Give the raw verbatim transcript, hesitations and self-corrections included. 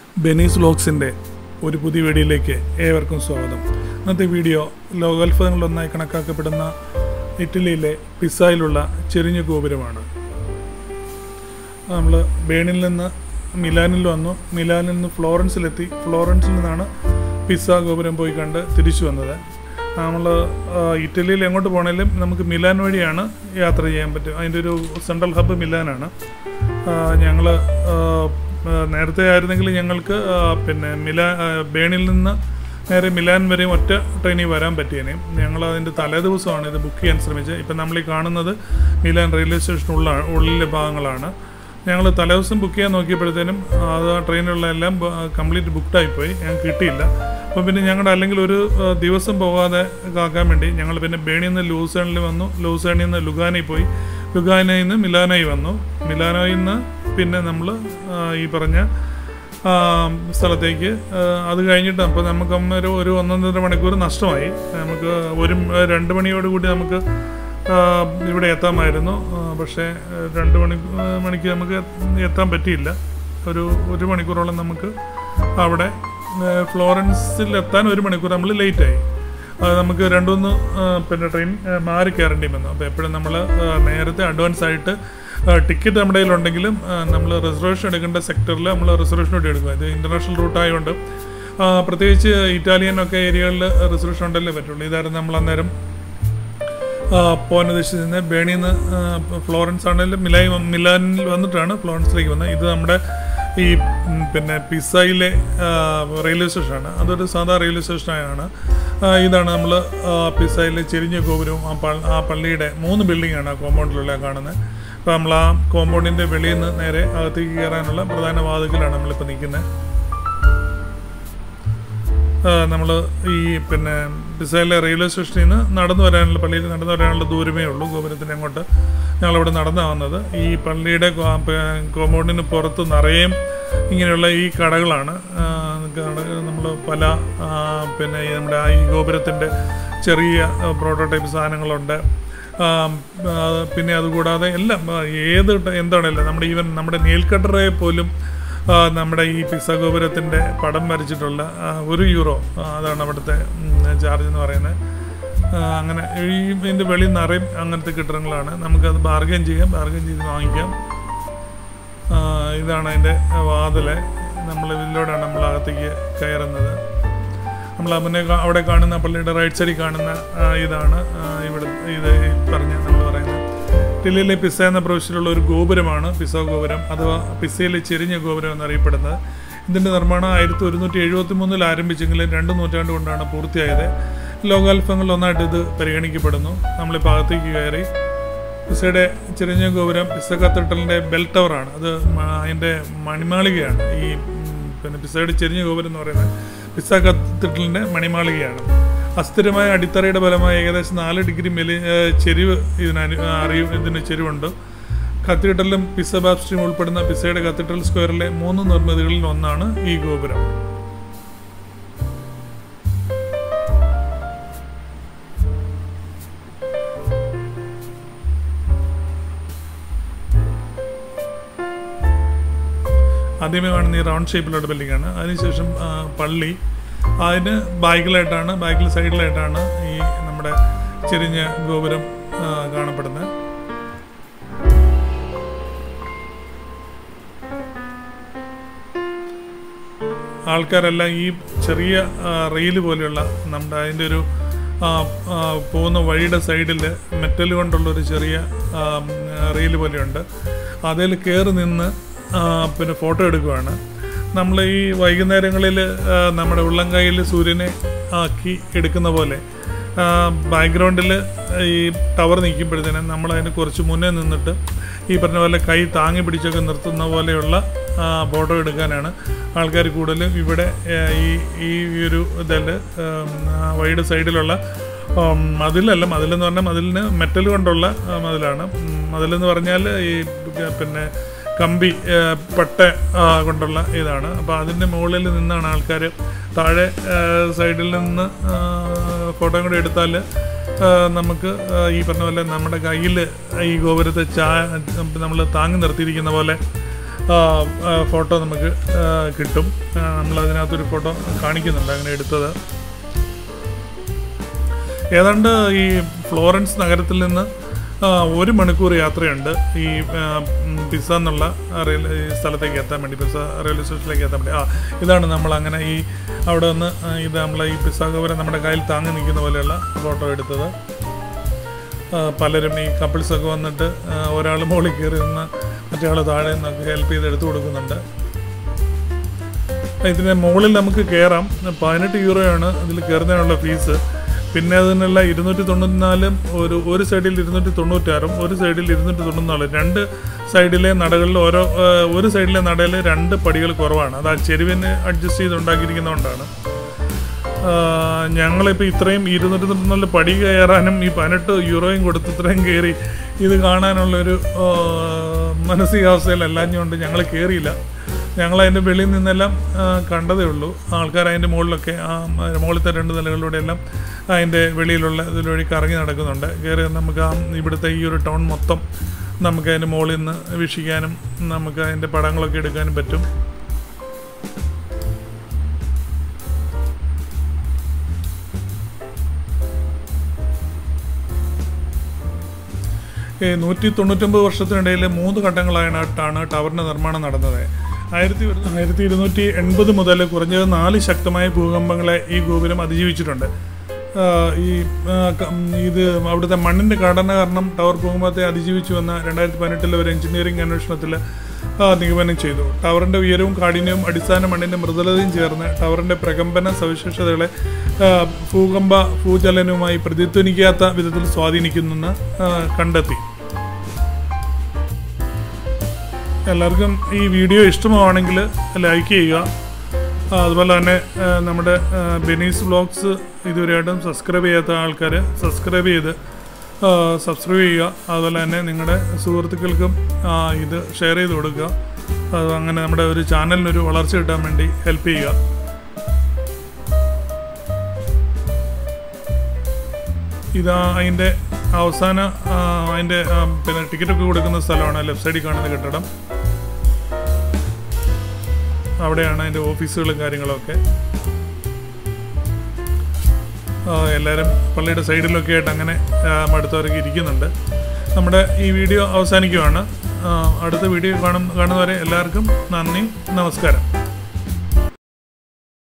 ബെനീസ് വ്ലോഗ്സിൻ്റെ ഒരു പുതിയ വീഡിയോയിലേക്ക് ഏവർക്കും സ്വാഗതം. ഇന്നത്തെ വീഡിയോ ലോകോത്സവങ്ങളിലൊന്നായി കണക്കാക്കപ്പെടുന്ന ഇറ്റലിയിലെ പിസയിലുള്ള ചെരിഞ്ഞ ഗോപുരമാണ്. നമ്മൾ ബേണിൽ നിന്ന് മിലാനിൽ വന്നു, മിലാനിൽ നിന്ന് ഫ്ലോറൻസിലെത്തി, ഫ്ലോറൻസിൽ നിന്നാണ് പിസ ഗോപുരം പോയി കണ്ട് തിരിച്ചു വന്നത്. നമ്മൾ ഇറ്റലിയിൽ എങ്ങോട്ട് പോകണമെങ്കിലും നമുക്ക് മിലാൻ വഴിയാണ് യാത്ര ചെയ്യാൻ പറ്റും. അതിൻ്റെ ഒരു സെൻട്രൽ ഹബ്ബ് മിലാനാണ്. ഞങ്ങൾ നേരത്തെ ആയിരുന്നെങ്കിൽ ഞങ്ങൾക്ക് പിന്നെ മിലാ ബേണിൽ നിന്ന് നേരെ മിലാൻ വരെയും ഒറ്റ ട്രെയിനിൽ വരാൻ പറ്റിയേനെ. ഞങ്ങൾ അതിൻ്റെ തലേ ദിവസമാണ് ഇത് ബുക്ക് ചെയ്യാൻ ശ്രമിച്ചത്. ഇപ്പം നമ്മൾ ഈ കാണുന്നത് മിലാൻ റെയിൽവേ സ്റ്റേഷനുള്ള ഉള്ളിലെ ഭാഗങ്ങളാണ്. ഞങ്ങൾ തലേദിവസം ബുക്ക് ചെയ്യാൻ നോക്കിയപ്പോഴത്തേനും അത് ആ ട്രെയിനിലുള്ള എല്ലാം കംപ്ലീറ്റ് ബുക്ക്ഡായിപ്പോയി, ഞങ്ങൾക്ക് കിട്ടിയില്ല. അപ്പോൾ പിന്നെ ഞങ്ങളുടെ അല്ലെങ്കിൽ ഒരു ദിവസം പോകാതെ കാക്കാൻ വേണ്ടി ഞങ്ങൾ പിന്നെ ബേണിയിൽ നിന്ന് ലൂസേണിൽ വന്നു, ലൂസേണിൽ നിന്ന് ലുഗാനയിൽ പോയി, ലുഗാനയിൽ നിന്ന് മിലാനോയിൽ വന്നു, മിലാനോയിൽ നിന്ന് പിന്നെ നമ്മൾ ഈ പറഞ്ഞ സ്ഥലത്തേക്ക് അത് കഴിഞ്ഞിട്ട് അപ്പോൾ നമുക്ക് ഒരു ഒരു ഒന്നൊന്നര മണിക്കൂർ നഷ്ടമായി. നമുക്ക് ഒരു രണ്ട് മണിയോട് കൂടി നമുക്ക് ഇവിടെ എത്താമായിരുന്നു. പക്ഷേ രണ്ട് മണി മണിക്ക് നമുക്ക് എത്താൻ പറ്റിയില്ല. ഒരു ഒരു മണിക്കൂറോളം നമുക്ക് അവിടെ ഫ്ലോറൻസിൽ എത്താൻ ഒരു മണിക്കൂർ നമ്മൾ ലേറ്റായി. അത് നമുക്ക് രണ്ടുമൂന്ന് പിന്നെ ട്രെയിൻ മാറി കയറേണ്ടി വന്നു. അപ്പോൾ എപ്പോഴും നമ്മൾ നേരത്തെ അഡ്വാൻസ് ആയിട്ട് ടിക്കറ്റ് നമ്മുടെ കയ്യിലുണ്ടെങ്കിലും നമ്മൾ റിസർവേഷൻ എടുക്കേണ്ട സെക്ടറിൽ നമ്മൾ റിസർവേഷൻ കൂടി എടുക്കുക. ഇത് ഇൻ്റർനാഷണൽ റൂട്ടായതുകൊണ്ട് പ്രത്യേകിച്ച് ഇറ്റാലിയനൊക്കെ ഏരിയകളിൽ റിസർവേഷൻ ഉണ്ടല്ലേ പറ്റുള്ളൂ. ഇതായിരുന്നു നമ്മൾ അന്നേരം പോകാൻ ഉദ്ദേശിച്ചിരുന്നത്. ബേണിയിൽ നിന്ന് ഫ്ലോറൻസ് ആണെങ്കിലും മിലായി മിലാനിൽ വന്നിട്ടാണ് ഫ്ലോറൻസിലേക്ക് വന്നത്. ഇത് നമ്മുടെ ഈ പിന്നെ പിസയിലെ റെയിൽവേ സ്റ്റേഷനാണ്. അതൊരു സാധാ റെയിൽവേ സ്റ്റേഷനാണ്. ഇതാണ് നമ്മൾ പിസയിലെ ചെരിഞ്ഞ ഗോപുരവും ആ പ ആ പള്ളിയുടെ മൂന്ന് ബിൽഡിങ്ങാണ് ആ കോമ്പൗണ്ടിലുള്ള കാണുന്നത്. അപ്പോൾ നമ്മൾ ആ കോമ്പൗണ്ടിൻ്റെ വെളിയിൽ നിന്ന് നേരെ അകത്തേക്ക് കയറാനുള്ള പ്രധാന വാതിക്കലാണ് നമ്മളിപ്പോൾ നിൽക്കുന്നത്. നമ്മൾ ഈ പിന്നെ പിസയിലെ റെയിൽവേ സ്റ്റേഷനിൽ നിന്ന് നടന്നു വരാനുള്ള പള്ളിയിൽ നടന്നു വരാനുള്ള ദൂരമേ ഉള്ളൂ ഗോപുരത്തിന് അങ്ങോട്ട്. ഞങ്ങളിവിടെ നടന്നു വന്നത്. ഈ പള്ളിയുടെ കോമ്പൗണ്ടിന് പുറത്ത് നിറയും ഇങ്ങനെയുള്ള ഈ കടകളാണ്. നമ്മൾ പല പിന്നെ നമ്മുടെ ഈ ഗോപുരത്തിൻ്റെ ചെറിയ പ്രോട്ടോടൈപ്പ് സാധനങ്ങളുണ്ട്. പിന്നെ അതുകൂടാതെ എല്ലാം ഏത് എന്താണല്ലോ നമ്മുടെ ഈവൻ നമ്മുടെ നീൽക്കട്ടറെ പോലും നമ്മുടെ ഈ പിസ ഗോപുരത്തിൻ്റെ പടം വരച്ചിട്ടുള്ള ഒരു യൂറോ അതാണ് അവിടുത്തെ ചാർജ് എന്ന് പറയുന്നത്. അങ്ങനെ ഈ ഇതിൻ്റെ വെളിയിൽ നിറയും അങ്ങനത്തെ കെട്ടിടങ്ങളാണ്. നമുക്കത് ബാർഗെയിൻ ചെയ്യാം, ബാർഗെയിൻ ചെയ്ത് വാങ്ങിക്കാം. ഇതാണ് അതിൻ്റെ വാതില്. നമ്മൾ ഇതിലൂടെയാണ് നമ്മൾ അകത്തേക്ക് കയറുന്നത്. നമ്മൾ മുന്നേ അവിടെ കാണുന്ന പള്ളിയുടെ റൈറ്റ് സൈഡിൽ കാണുന്ന ഇതാണ് ഇവിടെ ഇത് പറഞ്ഞ നമ്മൾ പറയുന്നത് ഇറ്റലിയിലെ പിസ എന്ന പ്രവിശ്യയിലുള്ള ഒരു ഗോപുരമാണ് പിസ ഗോപുരം, അഥവാ പിസയിലെ ചെരിഞ്ഞ ഗോപുരം എന്നറിയപ്പെടുന്നത്. ഇതിൻ്റെ നിർമ്മാണം ആയിരത്തി ഒരുന്നൂറ്റി എഴുപത്തി മൂന്നിൽ ആരംഭിച്ചെങ്കിലും രണ്ട് നൂറ്റാണ്ട് കൊണ്ടാണ് പൂർത്തിയായത്. ലോകാത്ഭുതങ്ങളിൽ ഒന്നായിട്ട് ഇത് പരിഗണിക്കപ്പെടുന്നു. നമ്മളിപ്പോൾ അകത്തേക്ക് കയറി. പിസയുടെ ചെരിഞ്ഞ ഗോപുരം പിസ കത്തീഡ്രലിൻ്റെ ബെൽ ടവറാണ്. അത് അതിൻ്റെ മണിമാളികയാണ്. ഈ പിന്നെ പിസയുടെ ചെരിഞ്ഞ ഗോപുരം എന്ന് പറയുന്നത് പിസ കത്തീഡ്രലിൻ്റെ മണിമാളികയാണ്. അസ്ഥിരമായ അടിത്തറയുടെ ഫലമായി ഏകദേശം നാല് ഡിഗ്രി മെലി ചെരിവ് ഇതിന് അറിയും ഇതിന് ചെരിവുണ്ട്. കത്തീഡ്രലും പിസ ബാപ്റ്റിസ്റ്റും ഉൾപ്പെടുന്ന പിസയുടെ കത്തീഡ്രൽ സ്ക്വയറിലെ മൂന്ന് നിർമ്മിതികളിൽ ഒന്നാണ് ഈ ഗോപുരം. ആദ്യമേ കാണുന്ന ഈ റൗണ്ട് ഷേപ്പിലുള്ള ബിൽഡിങ്ങാണ്. അതിനുശേഷം പള്ളി, അതിന് ബാക്കിലായിട്ടാണ് ബാക്കിൽ സൈഡിലായിട്ടാണ് ഈ നമ്മുടെ ചെരിഞ്ഞ ഗോപുരം കാണപ്പെടുന്നത്. ആൾക്കാരെല്ലാം ഈ ചെറിയ റെയില് പോലെയുള്ള നമ്മുടെ അതിൻ്റെ ഒരു പോകുന്ന വഴിയുടെ സൈഡിൽ മെറ്റൽ കൊണ്ടുള്ളൊരു ചെറിയ റെയില് പോലെയുണ്ട്. അതിൽ കയറി നിന്ന് പിന്നെ ഫോട്ടോ എടുക്കുകയാണ്. നമ്മൾ ഈ വൈകുന്നേരങ്ങളിൽ നമ്മുടെ ഉള്ളംകൈയിൽ സൂര്യനെ ആക്കി എടുക്കുന്ന പോലെ ബാക്ക്ഗ്രൗണ്ടിൽ ഈ ടവർ നിൽക്കുമ്പോഴത്തേനും നമ്മൾ അതിന് കുറച്ച് മുന്നേ നിന്നിട്ട് ഈ പറഞ്ഞ പോലെ കൈ താങ്ങി പിടിച്ചൊക്കെ നിർത്തുന്ന പോലെയുള്ള ഫോട്ടോ എടുക്കാനാണ് ആൾക്കാർ കൂടുതലും ഇവിടെ ഈ ഈ ഒരു ഇതിൽ വഴിയുടെ സൈഡിലുള്ള മതിലല്ല, മതിലെന്ന് പറഞ്ഞാൽ മതിലിന് മെറ്റൽ കൊണ്ടുള്ള മതിലാണ്. മതിലെന്ന് പറഞ്ഞാൽ ഈ പിന്നെ കമ്പി പട്ട കൊണ്ടുള്ള ഇതാണ്. അപ്പോൾ അതിൻ്റെ മുകളിൽ നിന്നാണ് ആൾക്കാർ താഴെ സൈഡിൽ നിന്ന് ഫോട്ടോ കൂടെ എടുത്താൽ നമുക്ക് ഈ പറഞ്ഞ പോലെ നമ്മുടെ കയ്യിൽ ഈ ഗോപുരത്തെ ചാ നമ്മൾ താങ്ങി നിർത്തിയിരിക്കുന്ന പോലെ ഫോട്ടോ നമുക്ക് കിട്ടും. നമ്മളതിനകത്തൊരു ഫോട്ടോ കാണിക്കുന്നുണ്ട് അങ്ങനെ എടുത്തത്. ഏതാണ്ട് ഈ ഫ്ലോറൻസ് നഗരത്തിൽ നിന്ന് ഒരു മണിക്കൂർ യാത്രയുണ്ട് ഈ പിസ എന്നുള്ള റെയിൽവേ സ്ഥലത്തേക്ക് എത്താൻ വേണ്ടി, പിസ റെയിൽവേ സ്റ്റേഷനിലേക്ക് എത്താൻ വേണ്ടി. ആ ഇതാണ് നമ്മൾ അങ്ങനെ ഈ അവിടെ നിന്ന് ഇത് നമ്മൾ ഈ പിസ ഗോപുരം നമ്മുടെ കയ്യിൽ താങ്ങി നിൽക്കുന്ന പോലെയുള്ള ഫോട്ടോ എടുത്തത്. പലരും ഈ കപ്പിൾസൊക്കെ വന്നിട്ട് ഒരാൾ മുകളിൽ കയറി നിന്ന് മറ്റേ ആൾ താഴെ നിന്നൊക്കെ ഹെൽപ്പ് ചെയ്ത് എടുത്തു കൊടുക്കുന്നുണ്ട്. ഇതിൻ്റെ മുകളിൽ നമുക്ക് കയറാം. പതിനെട്ട് യൂറോയാണ് ഇതിൽ കയറുന്നതിനുള്ള ഫീസ്. പിന്നെ അതിനുള്ള ഇരുന്നൂറ്റി തൊണ്ണൂറ്റിനാലും ഒരു ഒരു സൈഡിൽ ഇരുന്നൂറ്റി തൊണ്ണൂറ്റാറും ഒരു സൈഡിൽ ഇരുന്നൂറ്റി തൊണ്ണൂറ്റിനാലും രണ്ട് സൈഡിലെ നടകളിൽ ഓരോ ഒരു സൈഡിലെ നടയിൽ രണ്ട് പടികൾ കുറവാണ്. അത് ആ ചെരുവിന് അഡ്ജസ്റ്റ് ചെയ്ത് ഉണ്ടാക്കിയിരിക്കുന്നതുകൊണ്ടാണ്. ഞങ്ങളിപ്പോൾ ഇത്രയും ഇരുന്നൂറ്റി തൊണ്ണൂറ്റിനാല് പടി കയറാനും ഈ പതിനെട്ട് യൂറോയും കൊടുത്ത് ഇത്രയും കയറി ഇത് കാണാനുള്ളൊരു മാനസികാവസ്ഥയിലല്ലാഞ്ഞുകൊണ്ട് ഞങ്ങൾ കയറിയില്ല. ഞങ്ങളതിൻ്റെ വെളിയിൽ നിന്നെല്ലാം കണ്ടതേ ഉള്ളൂ. ആൾക്കാർ അതിൻ്റെ മുകളിലൊക്കെ ആ മുകളിലത്തെ രണ്ട് നിലകളിലൂടെയെല്ലാം അതിൻ്റെ വെളിയിലുള്ള ഇതിലൂടെ കറങ്ങി നടക്കുന്നുണ്ട്. കയറി നമുക്ക് ആ ഇവിടുത്തെ ഈ ഒരു ടൗൺ മൊത്തം നമുക്ക് അതിൻ്റെ മുകളിൽ നിന്ന് വീക്ഷിക്കാനും നമുക്ക് അതിൻ്റെ പടങ്ങളൊക്കെ എടുക്കാനും പറ്റും. നൂറ്റി തൊണ്ണൂറ്റൊമ്പത് വർഷത്തിനിടയിൽ മൂന്ന് ഘട്ടങ്ങളായിട്ടാണ് ടവറിൻ്റെ നിർമ്മാണം നടന്നത്. ആയിരത്തി ആയിരത്തി ഇരുന്നൂറ്റി എൺപത് മുതൽ കുറഞ്ഞത് നാല് ശക്തമായ ഭൂകമ്പങ്ങളെ ഈ ഗോപുരം അതിജീവിച്ചിട്ടുണ്ട്. ഈ ഇത് അവിടുത്തെ മണ്ണിൻ്റെ ഘടന കാരണം ടവർ ഭൂകമ്പത്തെ അതിജീവിച്ചു വന്ന രണ്ടായിരത്തി പതിനെട്ടിലെ ഒരു എഞ്ചിനീയറിംഗ് അന്വേഷണത്തിൽ നിഗമനം ചെയ്തു. ടവറിൻ്റെ ഉയരവും കാഠിന്യവും അടിസ്ഥാന മണ്ണിൻ്റെ മൃദുലതയും ചേർന്ന് ടവറിൻ്റെ പ്രകമ്പന സവിശേഷതകളെ ഭൂകമ്പ ഭൂചലനവുമായി പ്രതിധ്വനിക്കാത്ത വിധത്തിൽ സ്വാധീനിക്കുന്നെന്ന് കണ്ടെത്തി. എല്ലാവർക്കും ഈ വീഡിയോ ഇഷ്ടമാണെങ്കിൽ ലൈക്ക് ചെയ്യുക. അതുപോലെ തന്നെ നമ്മുടെ ബെനീസ് വ്ലോഗ്സ് ഇതുവരെയായിട്ടും സബ്സ്ക്രൈബ് ചെയ്യാത്ത ആൾക്കാർ സബ്സ്ക്രൈബ് ചെയ്ത് സബ്സ്ക്രൈബ് ചെയ്യുക. അതുപോലെ തന്നെ നിങ്ങളുടെ സുഹൃത്തുക്കൾക്കും ഇത് ഷെയർ ചെയ്ത് കൊടുക്കുക. അത് അങ്ങനെ നമ്മുടെ ഒരു ചാനലിനൊരു വളർച്ച കിട്ടാൻ വേണ്ടി ഹെൽപ്പ് ചെയ്യുക. ഇതാ അതിൻ്റെ അവസാന അതിൻ്റെ പിന്നെ ടിക്കറ്റൊക്കെ കൊടുക്കുന്ന സ്ഥലമാണ് ലെഫ്റ്റ് സൈഡിൽ കാണുന്ന കെട്ടിടം. അവിടെയാണ് അതിൻ്റെ ഓഫീസുകളും കാര്യങ്ങളൊക്കെ. എല്ലാവരും പള്ളിയുടെ സൈഡിലൊക്കെ ആയിട്ട് അങ്ങനെ അടുത്തവരൊക്കെ ഇരിക്കുന്നുണ്ട്. നമ്മുടെ ഈ വീഡിയോ അവസാനിക്കുകയാണ്. അടുത്ത വീഡിയോ കാണും കാണുന്നവരെ എല്ലാവർക്കും നന്ദി, നമസ്കാരം.